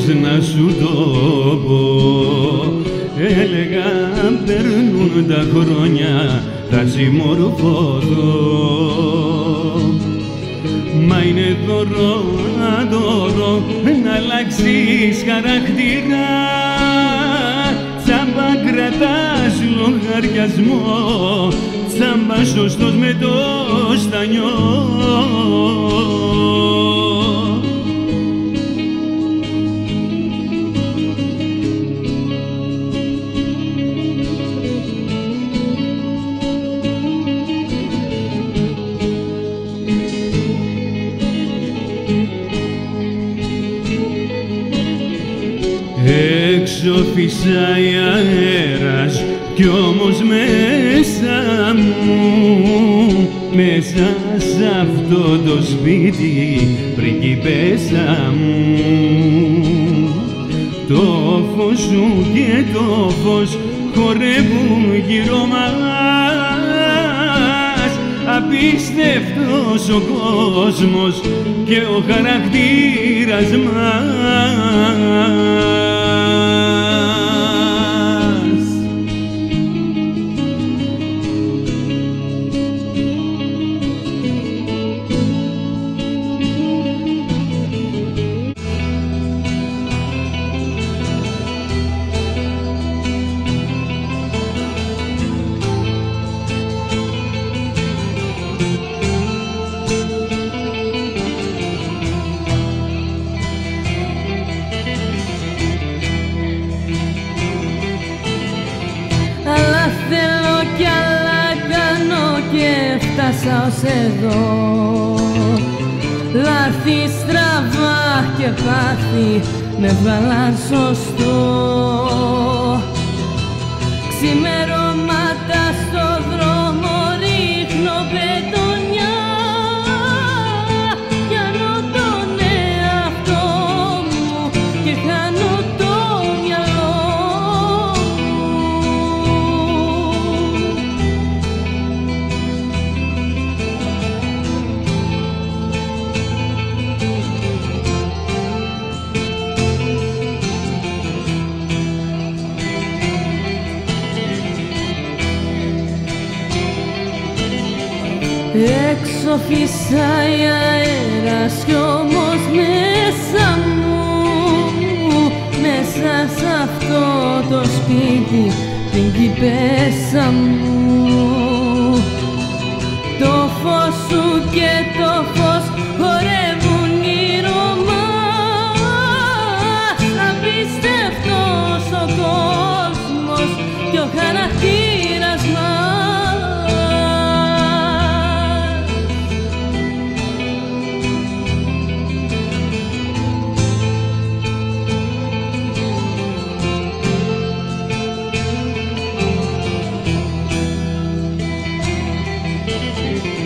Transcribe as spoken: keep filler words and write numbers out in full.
πώς να σου το πω. Έλεγα περνούν τα χρόνια, θα συμμορφωθώ. Μα είναι δώρο αδώρο να αλλάξεις χαρακτήρα. Τσάμπα κρατάς λογαριασμό, τσάμπα σωστός με το στανιό. Έξω φυσάει αέρας κι όμως μέσα μου, μέσα σ' αυτό το σπίτι, πριγκιπέσα μου, το φως σου και το φως χορεύουν γύρω μας. Απίστευτος ο κόσμος και ο χαρακτήρας μας. Φτάσα ως εδώ, λάθη στραβά και πάθη με βγάλαν σωστό. Ξημερώματα στο δρόμο ρίχνω πετονιά, πιάνω τον εαυτό μου και χάνω το μυαλό μου. Έξω φυσάει αέρας κι όμως μέσα μου, μέσα σ' αυτό το σπίτι, πριγκιπέσα μου, το φως σου και το φως χορεύουν γύρω μας. Απίστευτος ο κόσμος και ο χαρακτήρας μας. Thank you.